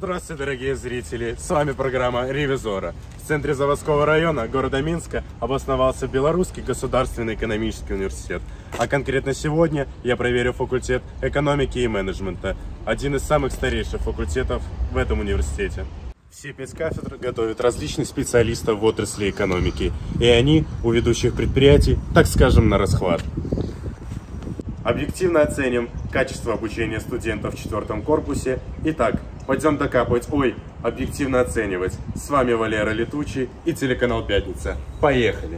Здравствуйте, дорогие зрители! С вами программа «Ревизора». В центре заводского района города Минска обосновался Белорусский государственный экономический университет. А конкретно сегодня я проверю факультет экономики и менеджмента, один из самых старейших факультетов в этом университете. Все 5 кафедр готовят различных специалистов в отрасли экономики, и они у ведущих предприятий, так скажем, на расхват. Объективно оценим качество обучения студентов в 4 корпусе. Итак, пойдем докапывать, объективно оценивать. С вами Валера Летучий и телеканал «Пятница». Поехали!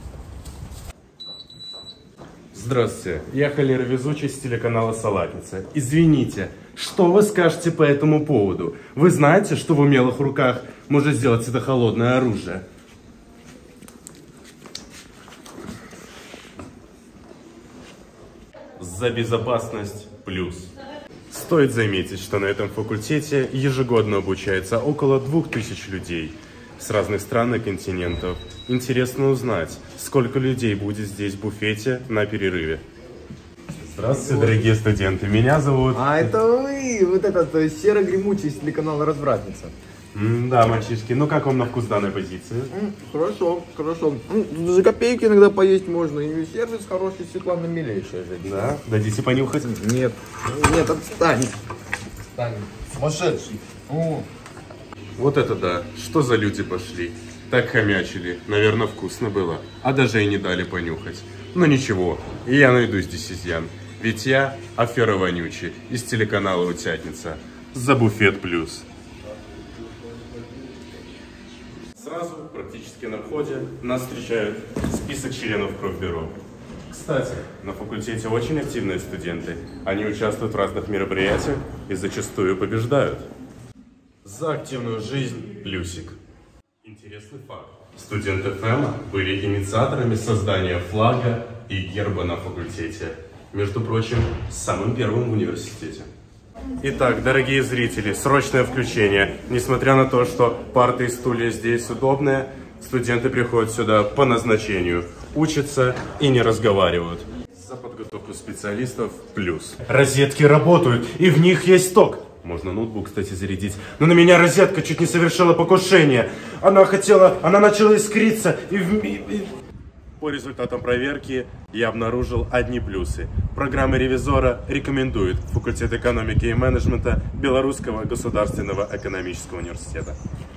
Здравствуйте, я Валера Везучий с телеканала «Салатница». Извините, что вы скажете по этому поводу? Вы знаете, что в умелых руках может сделать это холодное оружие? За безопасность плюс. Стоит заметить, что на этом факультете ежегодно обучается около 2000 людей с разных стран и континентов. Интересно узнать, сколько людей будет здесь в буфете на перерыве. Здравствуйте, дорогие студенты, меня зовут... А это вы, вот этот серо-гремучий с телеканала «Развратница». Да, мальчишки, ну как вам на вкус данной позиции? Хорошо, хорошо. За копейки иногда поесть можно, и сервис хороший, Светлана милейшая же. Да? Дадите понюхать? Нет, нет, отстань. Отстань. Сумасшедший. Вот это да, что за люди пошли? Так хомячили, наверное, вкусно было, а даже и не дали понюхать. Но ничего, и я найду здесь изъян, ведь я афера вонючий из телеканала «Утятница». За буфет плюс. Сразу, практически на входе, нас встречают список членов профбюро. Кстати, на факультете очень активные студенты. Они участвуют в разных мероприятиях и зачастую побеждают. За активную жизнь плюсик. Интересный факт. Студенты ФЭМа были инициаторами создания флага и герба на факультете. Между прочим, самым первым в университете. Итак, дорогие зрители, срочное включение. Несмотря на то, что парты и стулья здесь удобные, студенты приходят сюда по назначению, учатся и не разговаривают. За подготовку специалистов плюс. Розетки работают, и в них есть ток. Можно ноутбук, кстати, зарядить. Но на меня розетка чуть не совершила покушение. Она начала искриться, и по результатам проверки я обнаружил одни плюсы. Программа «Ревизора» рекомендует факультет экономики и менеджмента Белорусского государственного экономического университета.